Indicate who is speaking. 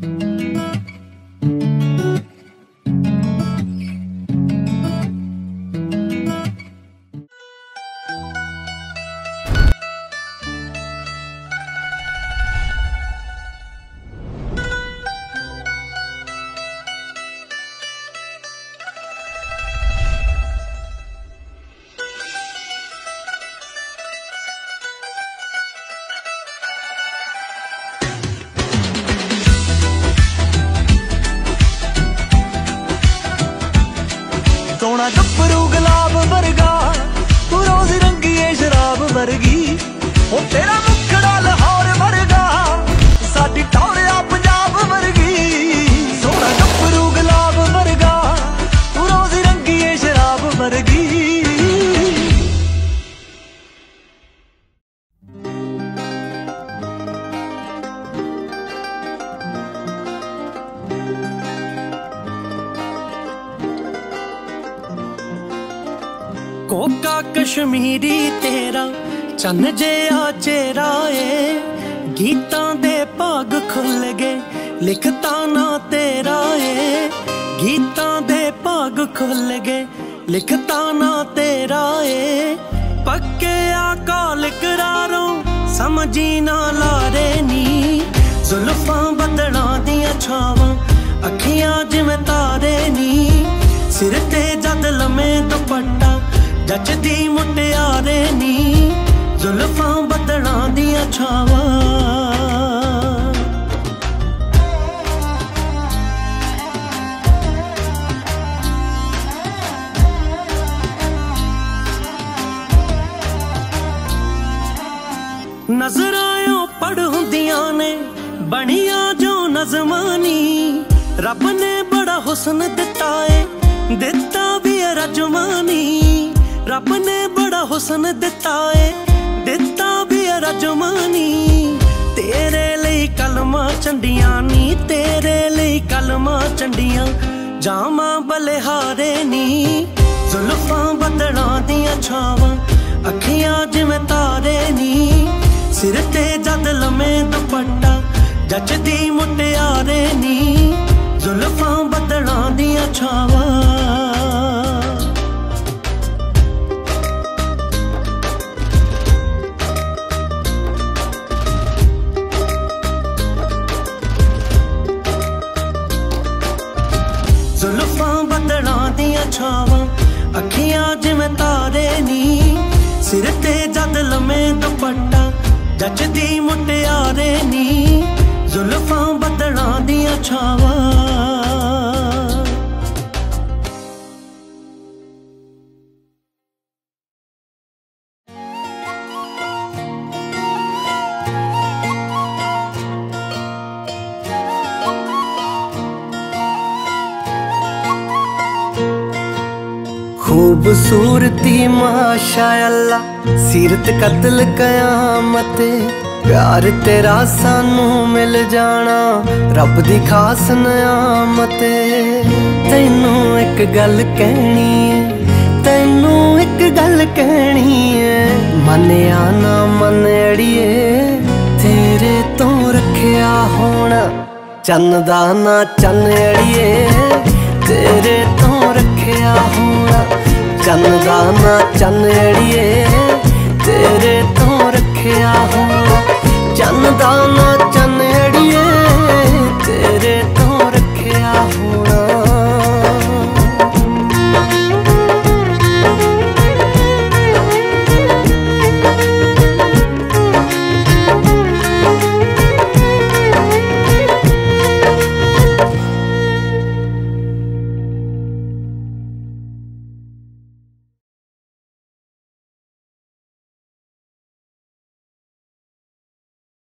Speaker 1: सोना गप्परू गुलाब वर्गा तू रोज रंगी है शराब वर्गी ओ तेरा मुखड़ा लाहौर वर्गा साडी टौरिया पंजाब वर्गी। सोना गप्परू गुलाब वर्गा तू रोज रंगी है शराब वर्गी।
Speaker 2: कोका कश्मीरी तेरा चन्न जिहा चेहरा ए गीतां दे भाग खुल गए लिखता ना तेरा ए गीतां दे भाग खुल गए लिखता ना तेरा ए पक्के आकाल करारों समझी ना लारे नी जुल्फां बदलां दियां छावां अखियां जिवें तारे नी सिर ते जद लम्मे दुपट्टा जचदी मुटियारे नी जुल्फां बदलां दियां छावां। नजरां पढ़ हुंदियां ने बनिया जो नज़मानी रब ने बड़ा हुस्न दिता है दिता भी रजमानी रब ने बड़ा हुस्न दिता है दिता भी रजमानी तेरे लिए कलमा चंडियां नी तेरे लिए कलमा चंडियां जामा बलिहारे नी जुल्फां बदलां दियां छावां अखियां जिवें तारे नी सिर ते जद लम्मे दुपट्टा जचदी मुटियारे नी जुल्फां बदलां दियां छावां। जुल्फां बदलां दियां छावां अखियां जिवें तारे नी सिर ते जद लम्मे दुपट्टा जचदी मुटियारे नी जुल्फां बदलां दियां छावां।
Speaker 3: खूबसूरती माशाअल्लाह सीरत कत्ल कयामत प्यार तेरा सानू मिल जाना रब दी खास नियामत। तैनू एक गल कहनी है तैनू एक गल कहनी है मनिया ना मन अड़िए तेरे तो रखिया होना चन्न दा ना चन्न अड़िए तेरे तो रखिया होना चन्न दा ना चन्न अड़िए तेरे तो रखिया होना चन्न दा ना चन्न